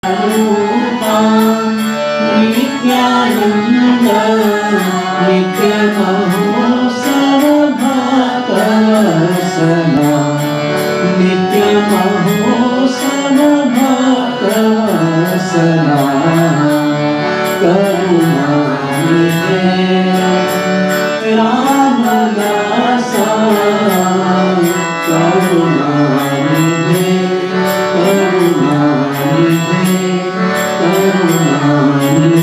नित्यानंद नित्य महोत्सव भक्तवत्सला नित्य महोत्सव भक्तवत्सला करुणानिधे रामदासा करुणानिधे करुणानिधे करुणानिधे।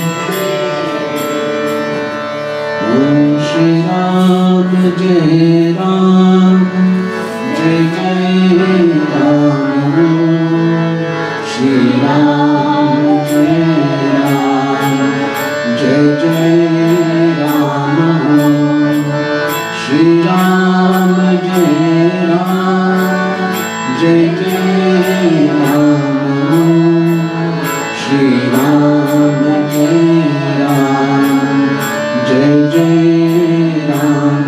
ओम श्री राम जय राम जय जय राम श्री राम जय राम जय जय राम श्री राम जय राम जय जय राम श्री राम जय राम जय जय राम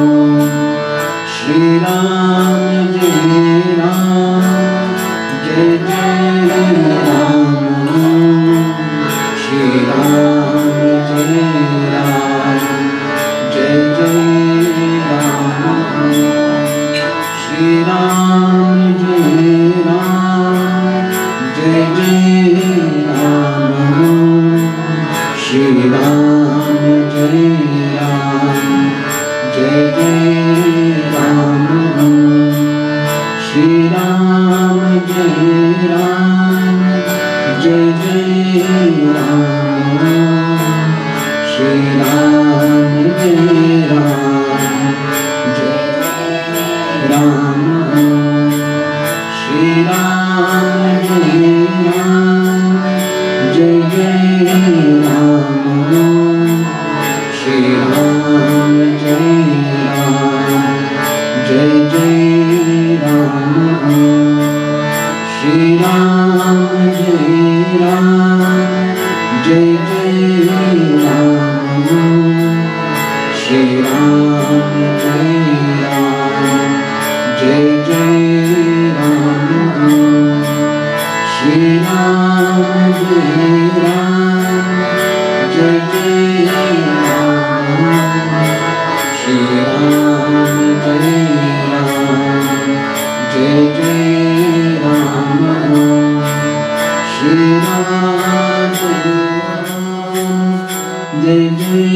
श्री राम जय राम जय जय राम श्री राम जय राम जय जय राम श्री राम जय राम जय जय राम श्री राम जय राम जय जय राम श्री राम जय राम जय जय राम श्री राम जय राम जय राम श्री राम जय राम जय जय राम श्री राम जय राम जय जय राम श्री राम जय राम जय जय राम श्री राम जय राम जय जय राम श्री राम जय राम जय जय राम श्री राम जय राम जय जय राम श्री राम जय जय